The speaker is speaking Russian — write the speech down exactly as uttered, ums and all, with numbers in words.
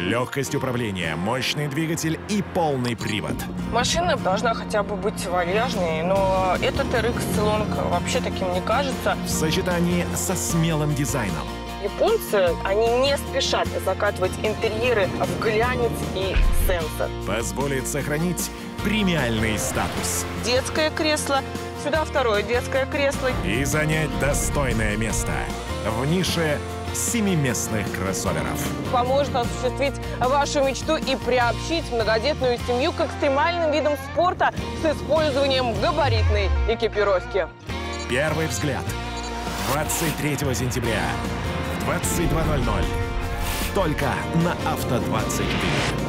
Легкость управления, мощный двигатель и полный привод. Машина должна хотя бы быть вальяжнее, но этот эр икс Long вообще таким не кажется. В сочетании со смелым дизайном. Японцы, они не спешат закатывать интерьеры в глянец и сенсор. Позволит сохранить премиальный статус. Детское кресло, сюда второе детское кресло. И занять достойное место в нише семиместных кроссоверов. Поможет осуществить вашу мечту и приобщить многодетную семью к экстремальным видам спорта с использованием габаритной экипировки. Первый взгляд. двадцать третьего сентября в двадцать два ноль ноль. Только на Авто двадцать четыре.